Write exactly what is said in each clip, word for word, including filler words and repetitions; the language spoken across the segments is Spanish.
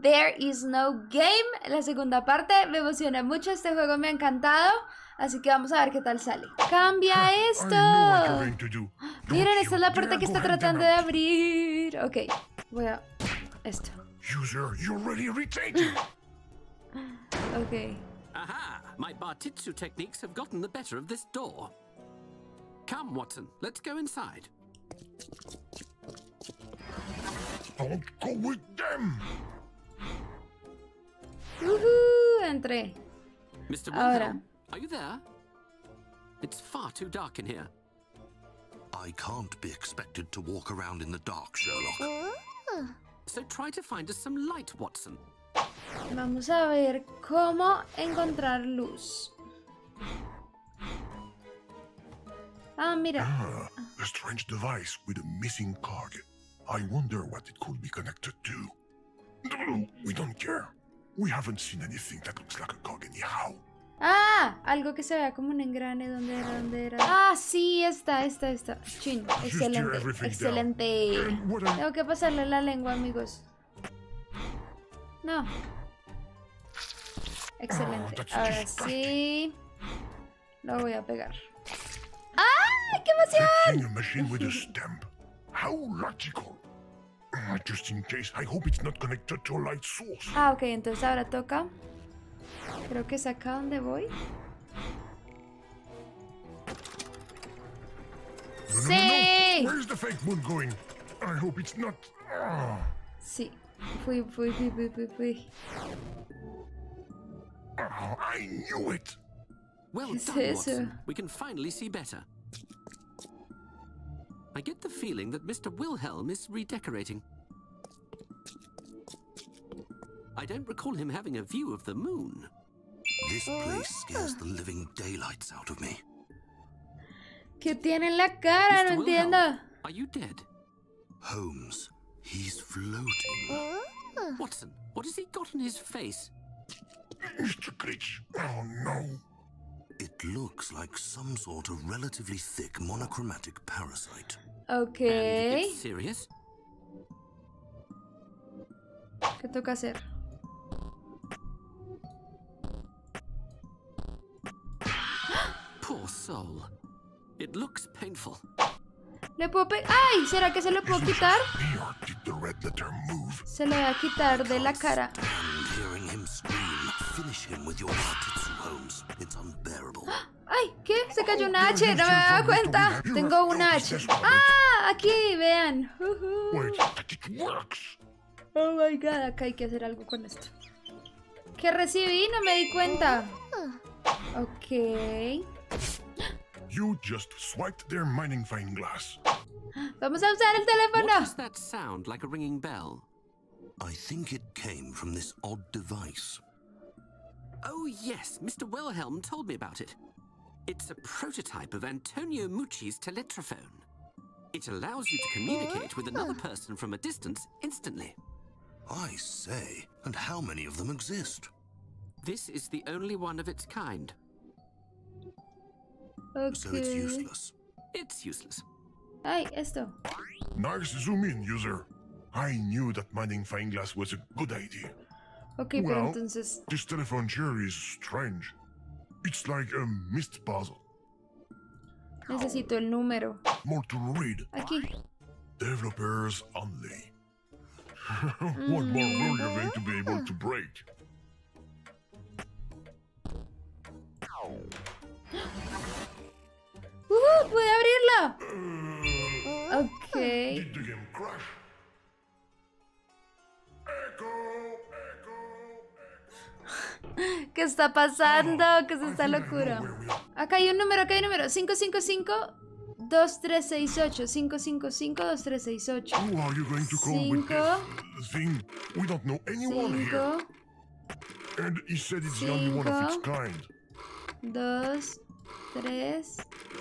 There Is No Game, la segunda parte. Me emociona mucho, este juego me ha encantado. Así que vamos a ver qué tal sale. ¡Cambia esto! Miren, esta es la puerta que está tratando de abrir. Ok, voy a... esto. User, you're already irritated. Ok. Aha! My Bartitsu techniques have gotten the better of this door. Come, Watson, let's go inside. Don't go with them. Uh-huh, entré. Mister Ahora. Wilhelm, are you there? It's far too dark in here. I can't be expected to walk around in the dark, Sherlock. So try to find us some light, Watson. Vamos a ver cómo encontrar luz. Ah, mira. Ah, a strange device with a missing cog. I wonder what it could be connected to. No, we don't care. We haven't seen anything that looks like a cog anyhow. Ah, algo que se vea como un engrane. ¿Dónde era? ¿Dónde era? Ah, sí, esta, esta, esta. Chin, excelente, excelente. Tengo que pasarle la lengua, amigos. No. Excelente. Ahora sí. Lo voy a pegar. ¡Ah! ¡Qué emoción! A machine with a stamp. How logical. Just in case, I hope it's not connected to a light source. Ah, ok, entonces ahora toca. Creo que es acá donde voy. No, no, ¡Sí! no, no. Where's the fake moon going? I hope it's not. Oh. Sí. Fui, fui, fui, fui, fui, fui. Oh, I knew it. Well ¿Qué es done, eso? Watson. We can finally see better. I get the feeling that Mister Wilhelm is redecorating. I don't recall him having a view of the moon. This place scares the living daylights out of me. ¿Qué tiene en la cara? Mister No Wilhelm, entiendo. are you dead? Holmes, he's floating. Watson, what has he got on his face? Mister Critch. Oh, no. It looks like some sort of relatively thick monochromatic parasite. Ok. And it's serious? ¿Qué toca hacer? Poor soul. It looks painful. ¿Le puedo pegar? ¡Ay! ¿Será que se lo puedo quitar? Here, did the red letter move? Se lo voy a quitar de la cara. And hearing him scream, finish him with your Bartitsu, Holmes. It's unbearable. ¡Ay! ¿Qué? Se cayó una H. No me había dado cuenta. Tengo una H. ¡Ah! Aquí, vean. Wait, that it works. Oh my god. Acá hay que hacer algo con esto. ¿Qué recibí? No me di cuenta. Ok. You just swiped their magnifying glass. Vamos a usar el What teléfono. does that sound like a ringing bell? I think it came from this odd device. Oh yes, Mister Wilhelm told me about it. It's a prototype of Antonio Mucci's teletrophone. It allows you to communicate with another person from a distance instantly. I say, and how many of them exist? This is the only one of its kind. So it's Ok. useless. It's useless. Ay, esto. Nice zoom in, user. I knew that magnifying glass was a good idea. Ok, pero Well, entonces... this telephone chair is strange. It's like a mist puzzle. Necesito el número. More to read. Aquí. Developers only. What more rule you're going to be able to break? ¡Uh! ¡Pude abrirla! Uh, Ok. Did the game crash? Echo, echo, ¿Qué está pasando? ¿Qué es esta locura? Acá hay un número, acá hay un número. cinco cinco cinco, dos tres seis ocho. cinco cinco cinco, dos tres seis ocho. Who are you going to call with Cinco. this thing? We don't know anyone here. cinco, And he said it's the only one of its Cinco. kind. dos, tres.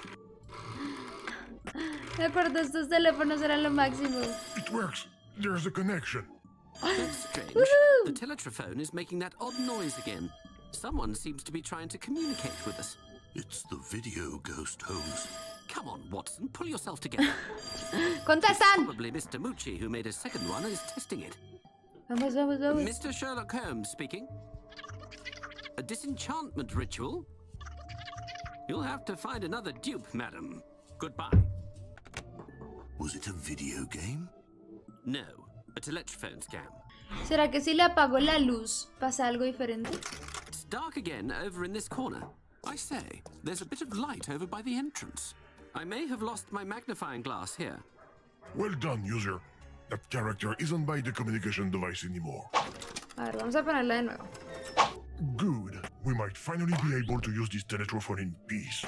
Me acuerdo, estos teléfonos eran lo máximo. It works. There's a connection. That's strange. The teletrophone is making that odd noise again. Someone seems to be trying to communicate with us. It's the video ghost, Holmes. Come on, Watson, pull yourself together. ¡Contestan! Probably Mister Mucci, who made a second one, is testing it. Vamos, vamos, vamos. Mister Sherlock Holmes speaking. A disenchantment ritual? You'll have to find another dupe, madam. Goodbye. Was it a video game? No, a telephone scam. ¿Será que si le apago la luz pasa algo diferente? It's dark again over in this corner. I say, there's a bit of light over by the entrance. I may have lost my magnifying glass here. Well done, user. That character isn't by the communication device anymore. A ver, vamos a ponerla de nuevo. Good. We might finally be able to use this teletrophone in peace.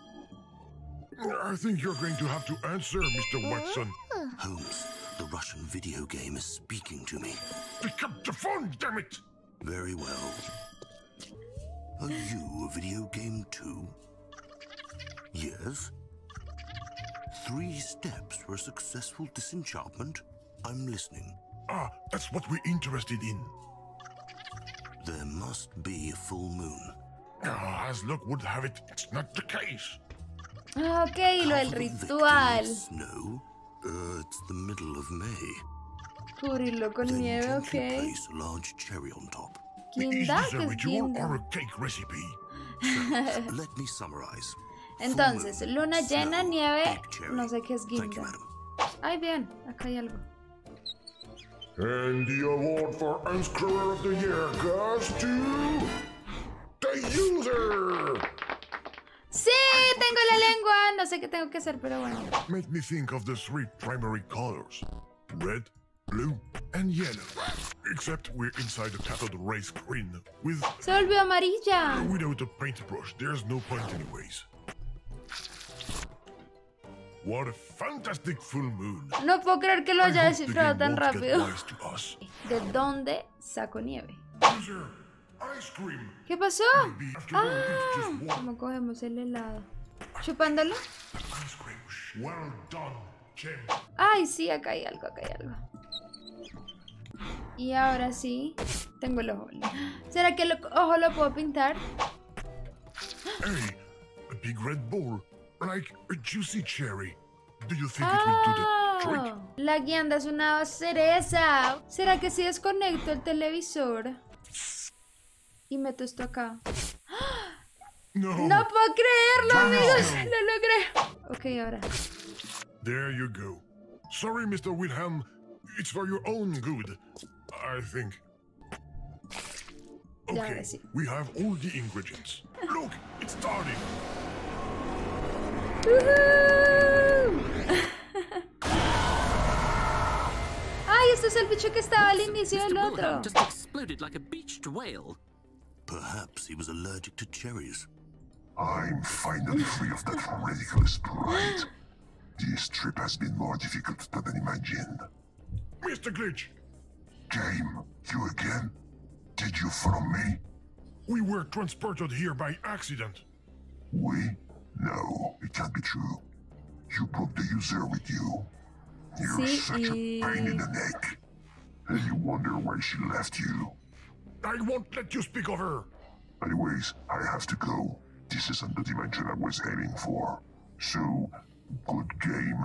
I think you're going to have to answer, Mister Watson. Holmes, the Russian video game is speaking to me. Pick up the phone, damn it! Very well. Are you a video game too? Yes. Three steps for a successful disenchantment? I'm listening. Ah, that's what we're interested in. There must be a full moon. Ah, as luck would have it, it's not the case. Ok, lo del Half of the ritual. victim is Snow? Uh, it's the middle of May. Cubrirlo con Then nieve, gently ok. place a large cherry on top. Is Guinda, this que a es ritual guinda. or a cake recipe? Let me summarize. Full Entonces, moon, luna llena, snow, nieve, big cherry. no sé qué es Thank you, guinda. madam. Ay, bien, acá hay algo. And the award for Unscrewer of the Year goes to the user! ¡Sí! ¡Tengo la lengua! No sé qué tengo que hacer, pero bueno. Make me think of the three primary colors. Red, blue, and yellow. Except we're inside a cathode ray screen with... Se volvió amarilla. Without a paintbrush, there's no point anyways. What a fantastic full moon. No puedo creer que lo I haya hope the descifrado game tan won't get rápido. wise to us. ¿De dónde saco nieve? User, ice cream. ¿Qué pasó? Maybe after all, it's just Ah, one. ¿cómo cogemos el helado? ¿Chupándolo? Ice cream. Well done, Jim. Ay, sí, acá hay algo, acá hay algo. Y ahora sí, tengo el ojo. ¿Será que el ojo lo puedo pintar? Hey, a big red ball, like a juicy cherry. Do you think it will do the trick? Ah, la guianda es una cereza. ¿Será que si desconecto el televisor y meto esto acá? No. No puedo creerlo, No. amigos. Lo logré. Ok, ahora. There you go. Sorry, Mister Wilhelm. It's for your own good, I think. Ya, Okay, ahora sí. we have all the ingredients. Look, it's starting. ¡Woohoo! Ay, esto es el bicho que estaba al inicio del Mister otro. Wilhelm just exploded like a beached whale. Perhaps he was allergic to cherries. I'm finally free of that ridiculous pride. This trip has been more difficult than I imagined. Mister Glitch! Game, you again? Did you follow me? We were transported here by accident. We? No, it can't be true. You brought the user with you. You're Sí, such y- a pain in the neck. And you wonder why she left you. I won't let you speak of her. Anyways, I have to go. This isn't the dimension I was aiming for. So, good game.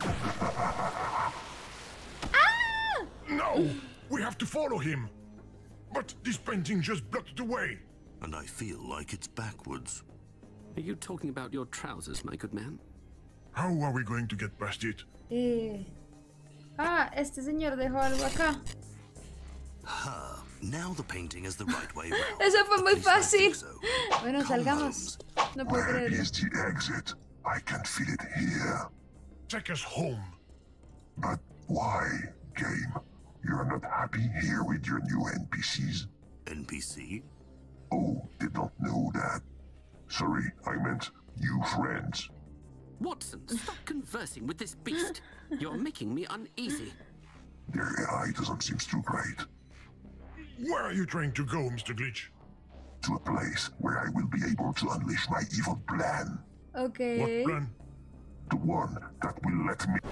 No! We have to follow him! But this painting just blocked the way! And I feel like it's backwards. Are you talking about your trousers, my good man? How are we going to get past it? Eh. Ah, este señor dejó algo acá. Ha! Now the painting is the right way round. Eso fue muy At least I think fácil. so. Bueno, Come, salgamos. Holmes. No puedo Where creerlo. is the exit? I can feel it here. Take us home. But why, game? You're not happy here with your new N P Cs? N P C? Oh, they don't know that. Sorry, I meant new friends. Watson, stop conversing with this beast. You're making me uneasy. Their A I doesn't seem too great. Where are you trying to go, Mister Glitch? To a place where I will be able to unleash my evil plan. Ok. What plan? The one that will let me...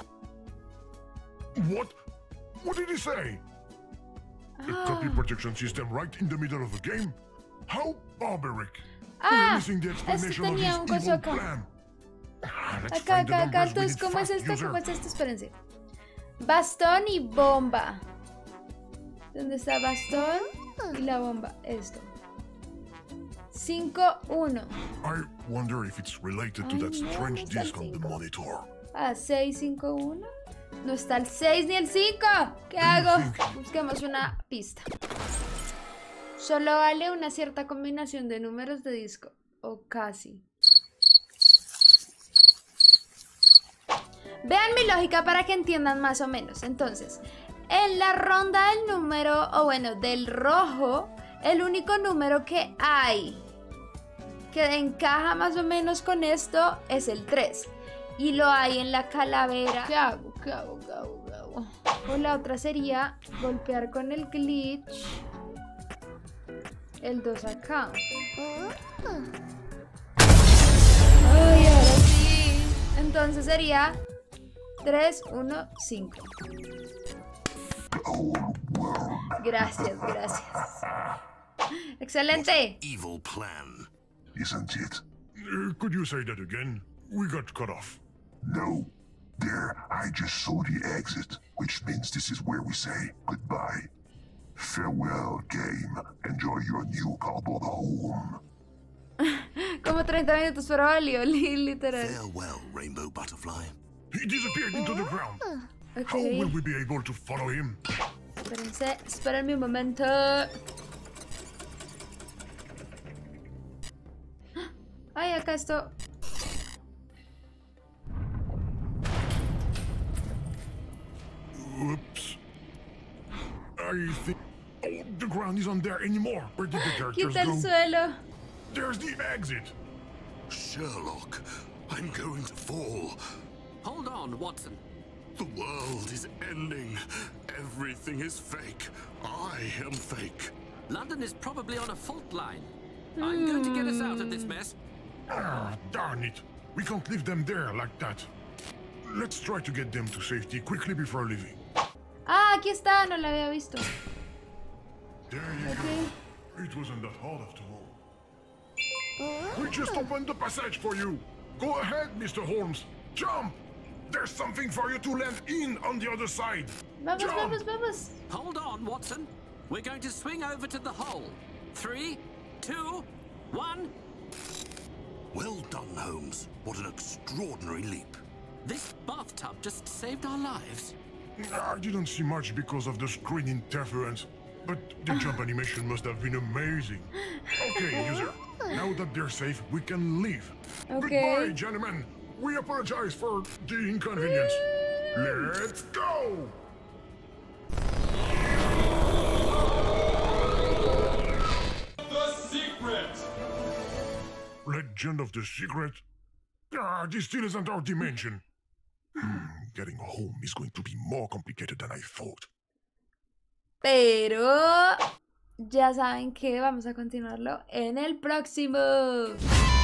What? What did he say? A copy protection system right in the middle of the game? How barbaric! We're Ah, missing the este explanation of tenía un his coso evil acá. plan. Ah, let's Acá, find the acá, acá. numbers we Entonces, need ¿cómo es fast, esto? user. ¿Cómo es esto? Espérense. Bastón y bomba. ¿Dónde está bastón? Y la bomba, esto. cinco uno. I wonder if it's related to Ay, that no, strange no está el disc on the cinco. monitor. Ah, seis cinco uno. No está el seis ni el cinco. ¿Qué hago? Busquemos una pista. Solo vale una cierta combinación de números de disco. O casi. Vean mi lógica para que entiendan más o menos. Entonces, en la ronda del número, o bueno, del rojo, el único número que hay que encaja más o menos con esto es el tres. Y lo hay en la calavera. ¿Qué hago? ¿Qué hago? ¿Qué hago? ¿Qué hago? O la otra sería golpear con el glitch el dos acá. Ay, ahora sí. Entonces sería tres uno cinco. Gracias, gracias. Excelente. Evil plan. Isn't it? Uh, could you say that again? We got cut off. No. There, I just saw the exit, which means this is where we say goodbye. Farewell, game. Enjoy your new cardboard home. Como treinta minutos, pero valió, literal. Farewell, Rainbow Butterfly. He disappeared into the ground. Ok. How will we be able to follow him? Espérense, espérenme un momento. Ay, acá esto. Oops. I think... Oh, the ground isn't there anymore. Where did the characters Quita el go? suelo. There's the exit. Sherlock, I'm going to fall. Hold on, Watson. The world is ending. Everything is fake. I am fake. London is probably on a fault line. I'm going to get us out of this mess. Ah, darn it. We can't leave them there like that. Let's try to get them to safety quickly before leaving. Ah, aquí está, no la había visto. There you Okay. go. It wasn't that hard after all. We just opened the passage for you. Go ahead, Mister Holmes. Jump! There's something for you to land in on the other side. Vamos, Jump! vamos, vamos. Hold on, Watson. We're going to swing over to the hole. Three, two, one. Well done, Holmes. What an extraordinary leap. This bathtub just saved our lives. I didn't see much because of the screen interference, but the jump animation must have been amazing. Okay, user. Now that they're safe, we can leave. Okay. Goodbye, gentlemen. We apologize for the inconvenience. Let's go! The secret! Legend of the Secret? Ah, this still isn't our dimension. Hmm, getting home is going to be more complicated than I thought. Pero ya saben que vamos a continuarlo en el próximo.